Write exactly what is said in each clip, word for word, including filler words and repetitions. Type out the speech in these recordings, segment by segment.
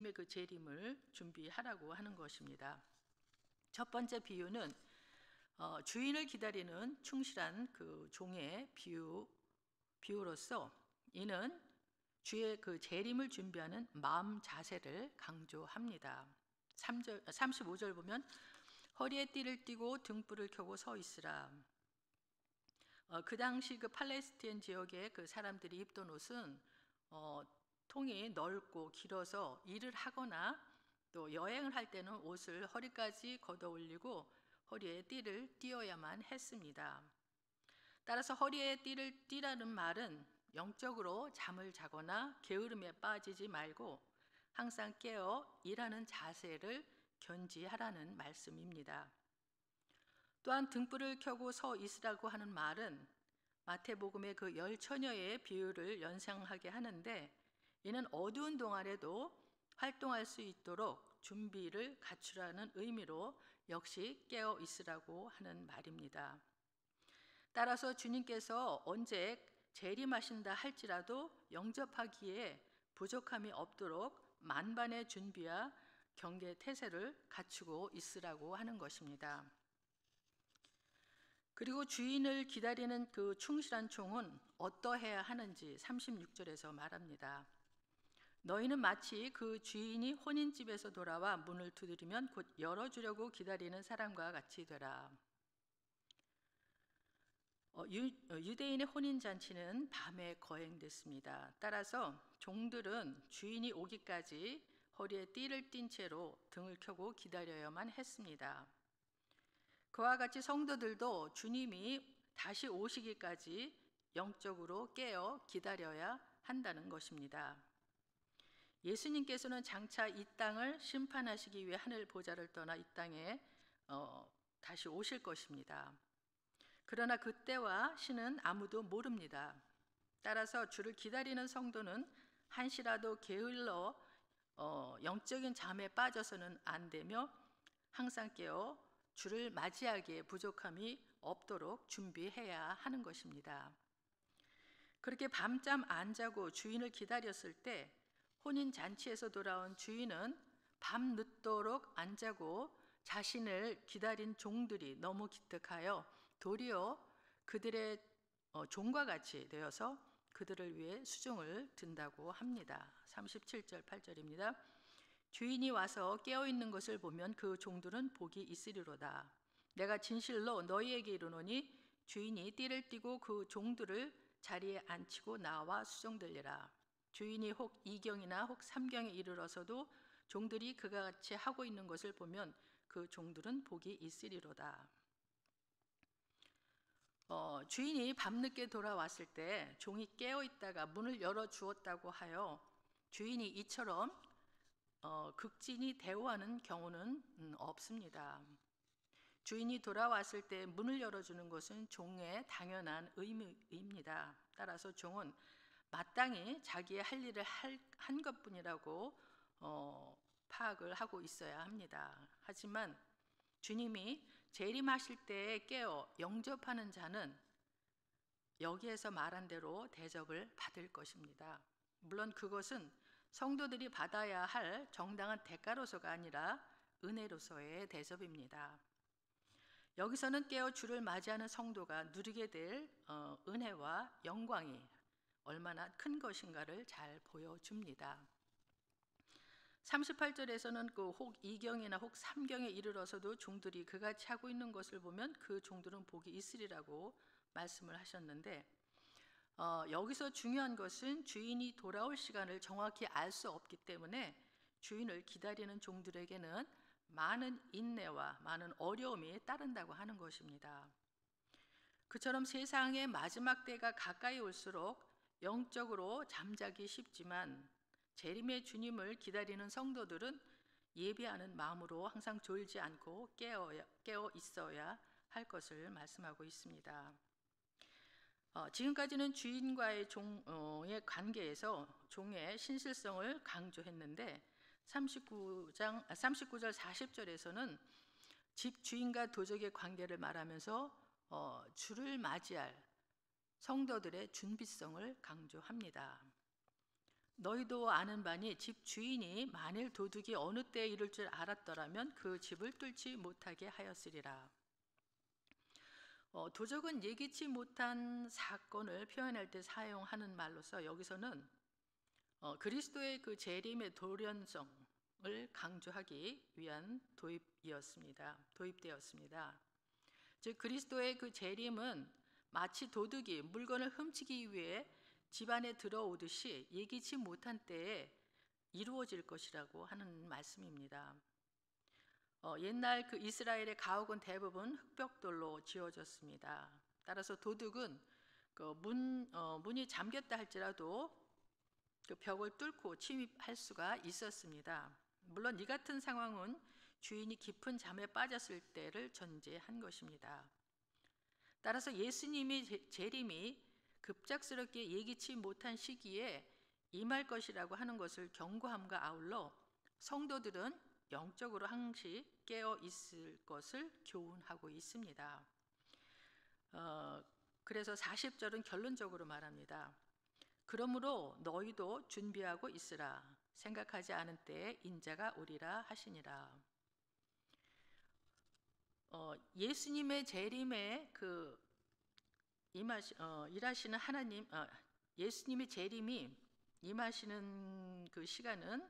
주님의 그 재림을 준비하라고 하는 것입니다. 첫 번째 비유는 어, 주인을 기다리는 충실한 그 종의 비유, 비유로서 이는 주의 그 재림을 준비하는 마음 자세를 강조합니다. 삼 절, 삼십오 절 보면 허리에 띠를 띠고 등불을 켜고 서 있으라. 어, 그 당시 그 팔레스타인 지역의 그 사람들이 입던 옷은 어, 통이 넓고 길어서 일을 하거나 또 여행을 할 때는 옷을 허리까지 걷어 올리고 허리에 띠를 띠어야만 했습니다. 따라서 허리에 띠를 띠라는 말은 영적으로 잠을 자거나 게으름에 빠지지 말고 항상 깨어 일하는 자세를 견지하라는 말씀입니다. 또한 등불을 켜고 서 있으라고 하는 말은 마태복음의 그 열 처녀의 비유를 연상하게 하는데 이는 어두운 동안에도 활동할 수 있도록 준비를 갖추라는 의미로 역시 깨어 있으라고 하는 말입니다. 따라서 주님께서 언제 재림하신다 할지라도 영접하기에 부족함이 없도록 만반의 준비와 경계 태세를 갖추고 있으라고 하는 것입니다. 그리고 주인을 기다리는 그 충실한 종은 어떠해야 하는지 삼십육 절에서 말합니다. 너희는 마치 그 주인이 혼인집에서 돌아와 문을 두드리면 곧 열어주려고 기다리는 사람과 같이 되라. 어, 유, 유대인의 혼인잔치는 밤에 거행됐습니다. 따라서 종들은 주인이 오기까지 허리에 띠를 띤 채로 등을 켜고 기다려야만 했습니다. 그와 같이 성도들도 주님이 다시 오시기까지 영적으로 깨어 기다려야 한다는 것입니다. 예수님께서는 장차 이 땅을 심판하시기 위해 하늘 보좌를 떠나 이 땅에 어, 다시 오실 것입니다. 그러나 그때와 시는 아무도 모릅니다. 따라서 주를 기다리는 성도는 한시라도 게을러 어, 영적인 잠에 빠져서는 안 되며 항상 깨어 주를 맞이하기에 부족함이 없도록 준비해야 하는 것입니다. 그렇게 밤잠 안 자고 주인을 기다렸을 때 혼인 잔치에서 돌아온 주인은 밤 늦도록 안 자고 자신을 기다린 종들이 너무 기특하여 도리어 그들의 종과 같이 되어서 그들을 위해 수종을 든다고 합니다. 삼십칠 절 팔 절입니다. 주인이 와서 깨어있는 것을 보면 그 종들은 복이 있으리로다. 내가 진실로 너희에게 이르노니 주인이 띠를 띠고 그 종들을 자리에 앉히고 나와 수종들리라. 주인이 혹 이경이나 혹 삼경에 이르러서도 종들이 그가 같이 하고 있는 것을 보면 그 종들은 복이 있으리로다. 어, 주인이 밤늦게 돌아왔을 때 종이 깨어있다가 문을 열어주었다고 하여 주인이 이처럼 어, 극진히 대우하는 경우는 음, 없습니다. 주인이 돌아왔을 때 문을 열어주는 것은 종의 당연한 의무입니다. 따라서 종은 마땅히 자기의 할 일을 할, 한 것뿐이라고 어, 파악을 하고 있어야 합니다. 하지만 주님이 재림하실 때에 깨어 영접하는 자는 여기에서 말한 대로 대접을 받을 것입니다. 물론 그것은 성도들이 받아야 할 정당한 대가로서가 아니라 은혜로서의 대접입니다. 여기서는 깨어 주를 맞이하는 성도가 누리게 될 어, 은혜와 영광이 얼마나 큰 것인가를 잘 보여줍니다. 삼십팔 절에서는 그 혹 이경이나 혹 삼경에 이르러서도 종들이 그같이 하고 있는 것을 보면 그 종들은 복이 있으리라고 말씀을 하셨는데 어, 여기서 중요한 것은 주인이 돌아올 시간을 정확히 알 수 없기 때문에 주인을 기다리는 종들에게는 많은 인내와 많은 어려움이 따른다고 하는 것입니다. 그처럼 세상의 마지막 때가 가까이 올수록 영적으로 잠자기 쉽지만 재림의 주님을 기다리는 성도들은 예비하는 마음으로 항상 졸지 않고 깨어, 깨어 있어야 할 것을 말씀하고 있습니다. 어, 지금까지는 주인과의 종의 관계에서 종의 신실성을 강조했는데 삼십구 장, 삼십구 절 사십 절에서는 집 주인과 도적의 관계를 말하면서 어, 주를 맞이할 성도들의 준비성을 강조합니다. 너희도 아는 바니 집 주인이 만일 도둑이 어느 때에 이를 줄 알았더라면 그 집을 뚫지 못하게 하였으리라. 어, 도적은 예기치 못한 사건을 표현할 때 사용하는 말로서 여기서는 어, 그리스도의 그 재림의 돌연성을 강조하기 위한 도입이었습니다. 도입되었습니다. 즉 그리스도의 그 재림은 마치 도둑이 물건을 훔치기 위해 집 안에 들어오듯이 예기치 못한 때에 이루어질 것이라고 하는 말씀입니다. 어, 옛날 그 이스라엘의 가옥은 대부분 흙벽돌로 지어졌습니다. 따라서 도둑은 그 문, 어, 문이 잠겼다 할지라도 그 벽을 뚫고 침입할 수가 있었습니다. 물론 이 같은 상황은 주인이 깊은 잠에 빠졌을 때를 전제한 것입니다. 따라서 예수님의 재림이 급작스럽게 예기치 못한 시기에 임할 것이라고 하는 것을 경고함과 아울러 성도들은 영적으로 항시 깨어 있을 것을 교훈하고 있습니다. 어, 그래서 사십 절은 결론적으로 말합니다. 그러므로 너희도 준비하고 있으라. 생각하지 않은 때에 인자가 오리라 하시니라. 어, 예수님의 재림에 그 임하시, 어, 일하시는 하나님, 어, 예수님의 재림이 임하시는 그 시간은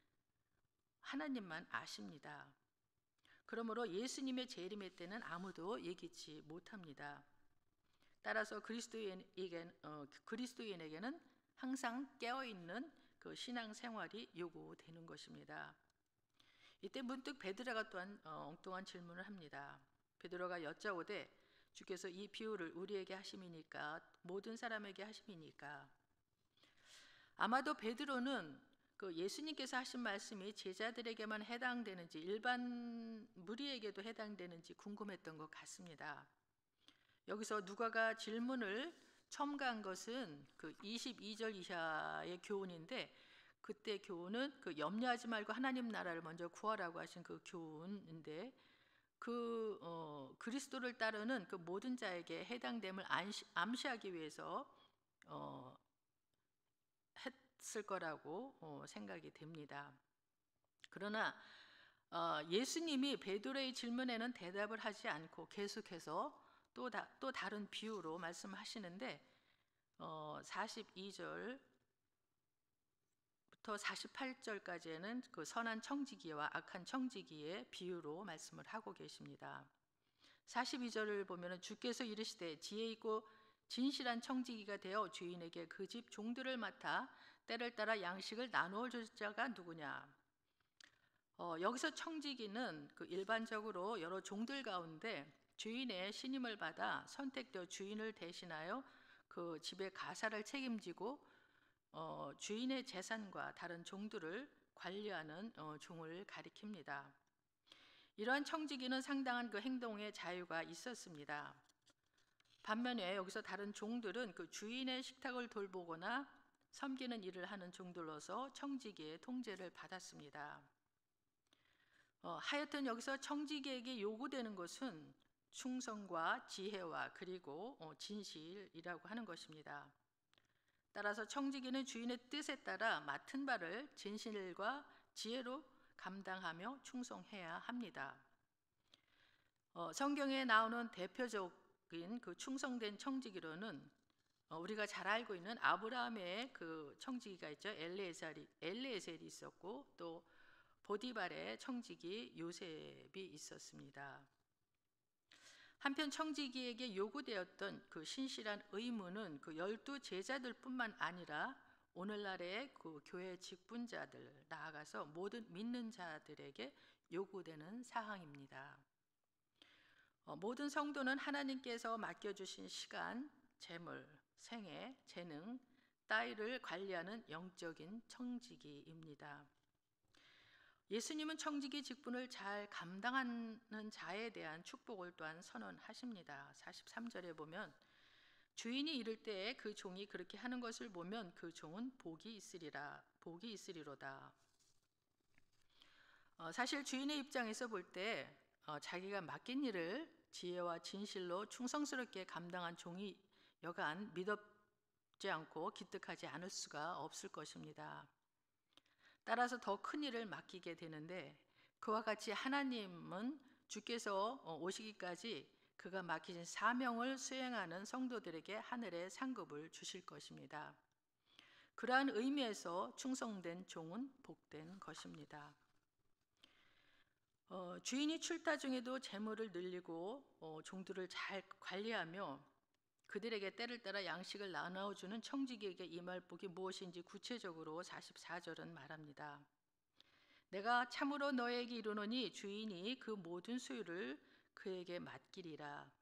하나님만 아십니다. 그러므로 예수님의 재림의 때는 아무도 예기치 못합니다. 따라서 그리스도인에게는, 어, 그리스도인에게는 항상 깨어있는 그 신앙 생활이 요구되는 것입니다. 이때 문득 베드로가 또한 어, 엉뚱한 질문을 합니다. 베드로가 여짜오되 주께서 이 비유를 우리에게 하심이니까 모든 사람에게 하심이니까. 아마도 베드로는 그 예수님께서 하신 말씀이 제자들에게만 해당되는지 일반 무리에게도 해당되는지 궁금했던 것 같습니다. 여기서 누가가 질문을 첨가한 것은 그 이십이 절 이하의 교훈인데 그때 교훈은 그 염려하지 말고 하나님 나라를 먼저 구하라고 하신 그 교훈인데 그 어, 그리스도를 따르는 그 모든 자에게 해당됨을 안시, 암시하기 위해서 어, 했을 거라고 어, 생각이 됩니다. 그러나 어, 예수님이 베드로의 질문에는 대답을 하지 않고 계속해서 또, 다, 또 다른 비유로 말씀하시는데 어, 사십이 절부터 사십팔 절까지는 그 선한 청지기와 악한 청지기의 비유로 말씀을 하고 계십니다. 사십이 절을 보면 주께서 이르시되 지혜 있고 진실한 청지기가 되어 주인에게 그 집 종들을 맡아 때를 따라 양식을 나누어 줄 자가 누구냐. 어, 여기서 청지기는 그 일반적으로 여러 종들 가운데 주인의 신임을 받아 선택되어 주인을 대신하여 그 집의 가사를 책임지고 어, 주인의 재산과 다른 종들을 관리하는 어, 종을 가리킵니다. 이러한 청지기는 상당한 그 행동의 자유가 있었습니다. 반면에 여기서 다른 종들은 그 주인의 식탁을 돌보거나 섬기는 일을 하는 종들로서 청지기의 통제를 받았습니다. 어, 하여튼 여기서 청지기에게 요구되는 것은 충성과 지혜와 그리고 어, 진실이라고 하는 것입니다. 따라서 청지기는 주인의 뜻에 따라 맡은 바를 진실과 지혜로 감당하며 충성해야 합니다. 어, 성경에 나오는 대표적인 그 충성된 청지기로는 어, 우리가 잘 알고 있는 아브라함의 그 청지기가 있죠. 엘리에셀이, 엘리에셀이 있었고 또 보디발의 청지기 요셉이 있었습니다. 한편 청지기에게 요구되었던 그 신실한 의무는 그 열두 제자들뿐만 아니라 오늘날의 그 교회 직분자들 나아가서 모든 믿는 자들에게 요구되는 사항입니다. 어, 모든 성도는 하나님께서 맡겨주신 시간, 재물, 생애, 재능, 따위를 관리하는 영적인 청지기입니다. 예수님은 청지기 직분을 잘 감당하는 자에 대한 축복을 또한 선언하십니다. 사십삼 절에 보면 주인이 이를 때에 그 종이 그렇게 하는 것을 보면 그 종은 복이 있으리라, 복이 있으리로다. 어, 사실 주인의 입장에서 볼 때 어, 자기가 맡긴 일을 지혜와 진실로 충성스럽게 감당한 종이 여간 않고 기특하지 않을 수가 없을 것입니다. 따라서 더 큰 일을 맡기게 되는데, 그와 같이 하나님은 주께서 오시기까지 그가 맡기신 사명을 수행하는 성도들에게 하늘의 상급을 주실 것입니다. 그러한 의미에서 충성된 종은 복된 것입니다. 어, 주인이 출타 중에도 재물을 늘리고 어, 종들을 잘 관리하며 그들에게 때를 따라 양식을 나눠주는 청지기에게 임할 복이 무엇인지 구체적으로 사십사 절은 말합니다. 내가 참으로 너에게 이르노니 주인이 그 모든 소유를 그에게 맡기리라.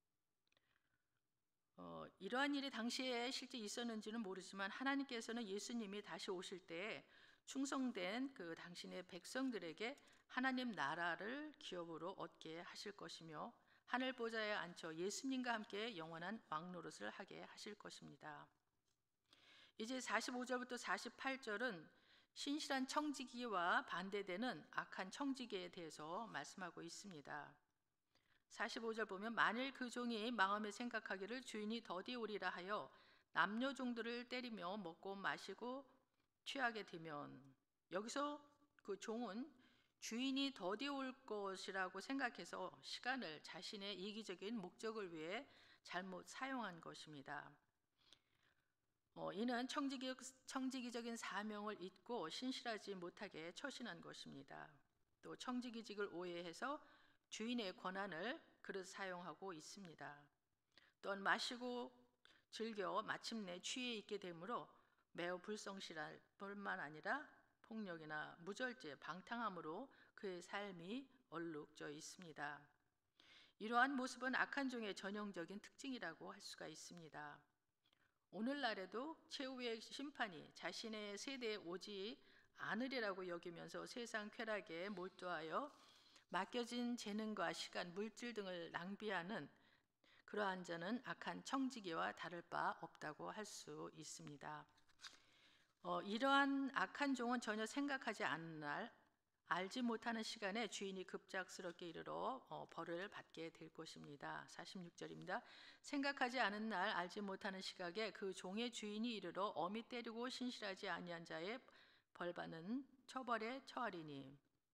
어, 이러한 일이 당시에 실제 있었는지는 모르지만 하나님께서는 예수님이 다시 오실 때 충성된 그 당신의 백성들에게 하나님 나라를 기업으로 얻게 하실 것이며 하늘 보좌에 앉혀 예수님과 함께 영원한 왕노릇을 하게 하실 것입니다. 이제 사십오 절부터 사십팔 절은 신실한 청지기와 반대되는 악한 청지기에 대해서 말씀하고 있습니다. 사십오 절 보면 만일 그 종이 마음에 생각하기를 주인이 더디 오리라 하여 남녀 종들을 때리며 먹고 마시고 취하게 되면, 여기서 그 종은 주인이 더디 올 것이라고 생각해서 시간을 자신의 이기적인 목적을 위해 잘못 사용한 것입니다. 어, 이는 청지기, 청지기적인 사명을 잊고 신실하지 못하게 처신한 것입니다. 또 청지기직을 오해해서 주인의 권한을 그릇 사용하고 있습니다. 또한 마시고 즐겨 마침내 취해 있게 되므로 매우 불성실할 뿐만 아니라 폭력이나 무절제, 방탕함으로 그의 삶이 얼룩져 있습니다. 이러한 모습은 악한 종의 전형적인 특징이라고 할 수가 있습니다. 오늘날에도 최후의 심판이 자신의 세대에 오지 않으리라고 여기면서 세상 쾌락에 몰두하여 맡겨진 재능과 시간, 물질 등을 낭비하는 그러한 자는 악한 청지기와 다를 바 없다고 할 수 있습니다. 어, 이러한 악한 종은 전혀 생각하지 않는 날, 알지 못하는 시간에 주인이 급작스럽게 이르러 어, 벌을 받게 될 것입니다. 사십육 절입니다. 생각하지 않은 날, 알지 못하는 시각에 그 종의 주인이 이르러 엄히 때리고 신실하지 아니한 자의 벌받는 처벌에 처하리니.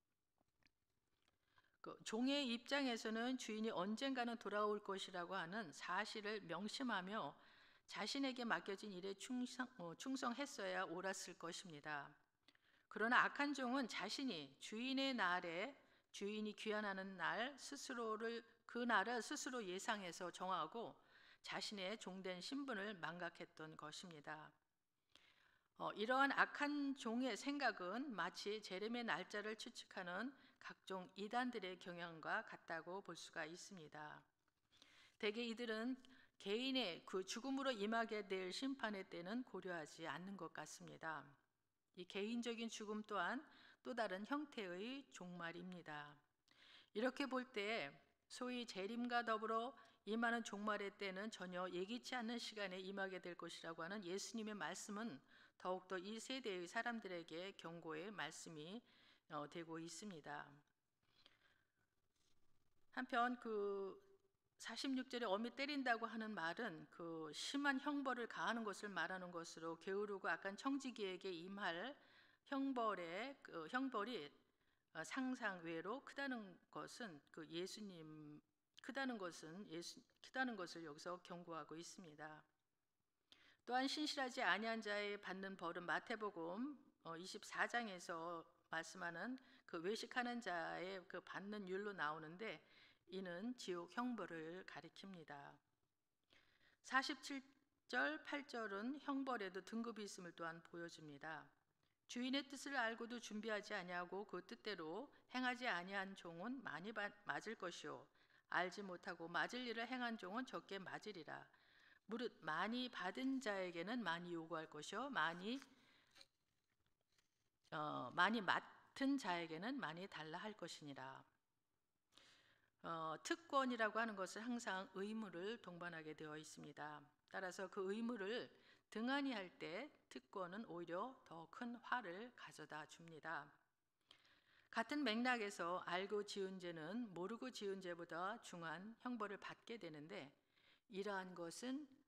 그 종의 입장에서는 주인이 언젠가는 돌아올 것이라고 하는 사실을 명심하며 자신에게 맡겨진 일에 충성, 어, 충성했어야 옳았을 것입니다. 그러나 악한 종은 자신이 주인의 날에 주인이 귀환하는 날 스스로를 그 날을 스스로 예상해서 정하고 자신의 종된 신분을 망각했던 것입니다. 어, 이러한 악한 종의 생각은 마치 재림의 날짜를 추측하는 각종 이단들의 경향과 같다고 볼 수가 있습니다. 대개 이들은 개인의 그 죽음으로 임하게 될 심판의 때는 고려하지 않는 것 같습니다. 이 개인적인 죽음 또한 또 다른 형태의 종말입니다. 이렇게 볼 때 소위 재림과 더불어 임하는 종말의 때는 전혀 예기치 않는 시간에 임하게 될 것이라고 하는 예수님의 말씀은 더욱더 이 세대의 사람들에게 경고의 말씀이 어, 되고 있습니다. 한편 그 사십육 절에 엄히 때린다고 하는 말은 그 심한 형벌을 가하는 것을 말하는 것으로 게으르고 악한 청지기에게 임할 형벌의 그 형벌이 상상 외로 크다는 것은 그 예수님 크다는 것은 예수 크다는 것을 여기서 경고하고 있습니다. 또한 신실하지 아니한 자의 받는 벌은 마태복음 이십사 장에서 말씀하는 그 외식하는 자의 그 받는 율로 나오는데 이는 지옥 형벌을 가리킵니다. 사십칠 절 팔 절은 형벌에도 등급이 있음을 또한 보여줍니다. 주인의 뜻을 알고도 준비하지 아니하고 그 뜻대로 행하지 아니한 종은 많이 맞을 것이요 알지 못하고 맞을 일을 행한 종은 적게 맞으리라. 무릇 많이 받은 자에게는 많이 요구할 것이요 많이 어, 많이 맡은 자에게는 많이 달라 할 것이니라. 어, 특권이라고 하는 것은 항상 의무를 동반하게 되어 있습니다. 따라서 그 의무를 등한히 할 때 특권은 오히려 더 큰 화를 가져다 줍니다. 같은 맥락에서 알고 지은 죄는 모르고 지은 죄보다 중한 형벌을 받게 되는데 이러한 것은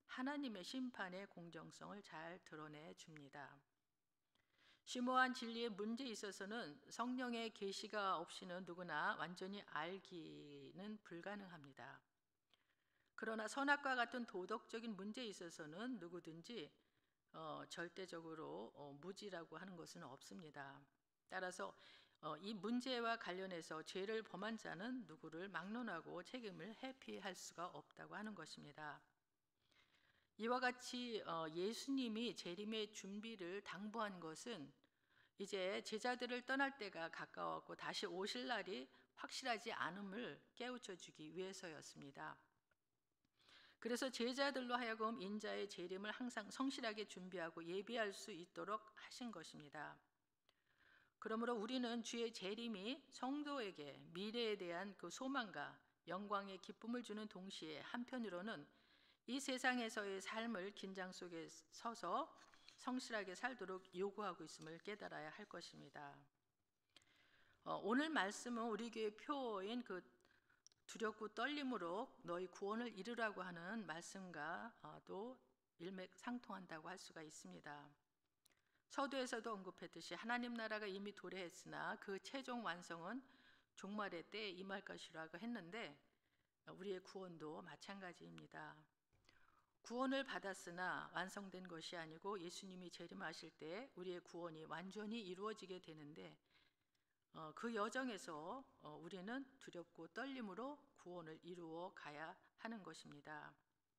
하나님의 심판의 공정성을 잘 드러내 줍니다. 심오한 진리의 문제에 있어서는 성령의 계시가 없이는 누구나 완전히 알기는 불가능합니다. 그러나 선악과 같은 도덕적인 문제에 있어서는 누구든지 어, 절대적으로 어, 무지라고 하는 것은 없습니다. 따라서 어, 이 문제와 관련해서 죄를 범한 자는 누구를 막론하고 책임을 회피할 수가 없다고 하는 것입니다. 이와 같이 어, 예수님이 재림의 준비를 당부한 것은 이제 제자들을 떠날 때가 가까웠고 다시 오실 날이 확실하지 않음을 깨우쳐 주기 위해서였습니다. 그래서 제자들로 하여금 인자의 재림을 항상 성실하게 준비하고 예비할 수 있도록 하신 것입니다. 그러므로 우리는 주의 재림이 성도에게 미래에 대한 그 소망과 영광의 기쁨을 주는 동시에 한편으로는 이 세상에서의 삶을 긴장 속에 서서 성실하게 살도록 요구하고 있음을 깨달아야 할 것입니다. 어, 오늘 말씀은 우리 교회 표어인 그 두렵고 떨림으로 너희 구원을 이루라고 하는 말씀과도 일맥상통한다고 할 수가 있습니다. 서두에서도 언급했듯이 하나님 나라가 이미 도래했으나 그 최종 완성은 종말의 때에 임할 것이라고 했는데 우리의 구원도 마찬가지입니다. 구원을 받았으나 완성된 것이 아니고 예수님이 재림하실 때 우리의 구원이 완전히 이루어지게 되는데 어, 그 여정에서 어, 우리는 두렵고 떨림으로 구원을 이루어 가야 하는 것입니다.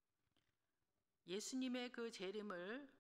예수님의 그 재림을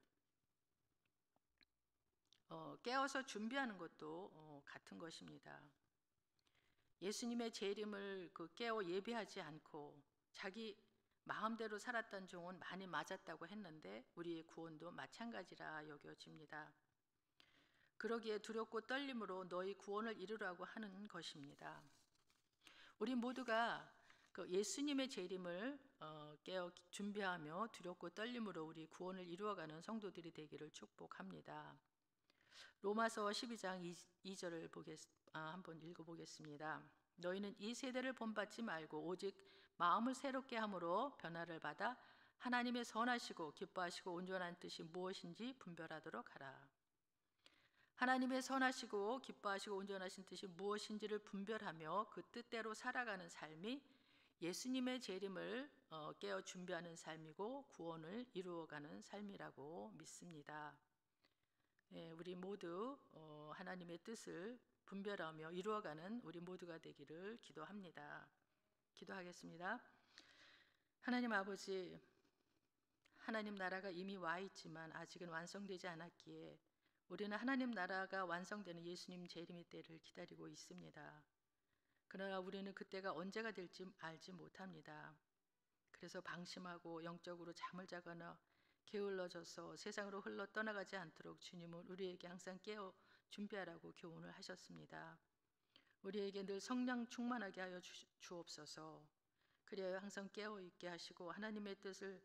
어, 깨어서 준비하는 것도 어, 같은 것입니다. 예수님의 재림을 그 깨어 예비하지 않고 자기 마음대로 살았던 종은 많이 맞았다고 했는데 우리의 구원도 마찬가지라 여겨집니다. 그러기에 두렵고 떨림으로 너희 구원을 이루라고 하는 것입니다. 우리 모두가 그 예수님의 재림을 어, 깨어 준비하며 두렵고 떨림으로 우리 구원을 이루어가는 성도들이 되기를 축복합니다. 로마서 십이 장 이 절을 보겠, 아, 한번 읽어보겠습니다. 너희는 이 세대를 본받지 말고 오직 마음을 새롭게 함으로 변화를 받아 하나님의 선하시고 기뻐하시고 온전한 뜻이 무엇인지 분별하도록 하라. 하나님의 선하시고 기뻐하시고 온전하신 뜻이 무엇인지를 분별하며 그 뜻대로 살아가는 삶이 예수님의 재림을 어, 깨어 준비하는 삶이고 구원을 이루어가는 삶이라고 믿습니다. 예, 우리 모두 어, 하나님의 뜻을 분별하며 이루어가는 우리 모두가 되기를 기도합니다. 기도하겠습니다. 하나님 아버지, 하나님 나라가 이미 와 있지만 아직은 완성되지 않았기에 우리는 하나님 나라가 완성되는 예수님 재림의 때를 기다리고 있습니다. 그러나 우리는 그때가 언제가 될지 알지 못합니다. 그래서 방심하고 영적으로 잠을 자거나 게을러져서 세상으로 흘러 떠나가지 않도록 주님은 우리에게 항상 깨어 준비하라고 교훈을 하셨습니다. 우리에게 늘 성령 충만하게 하여 주, 주옵소서. 그리하여 항상 깨어 있게 하시고 하나님의 뜻을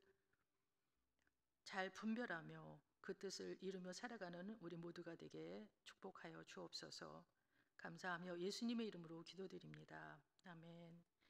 잘 분별하며 그 뜻을 이루며 살아가는 우리 모두가 되게 축복하여 주옵소서. 감사하며 예수님의 이름으로 기도드립니다. 아멘.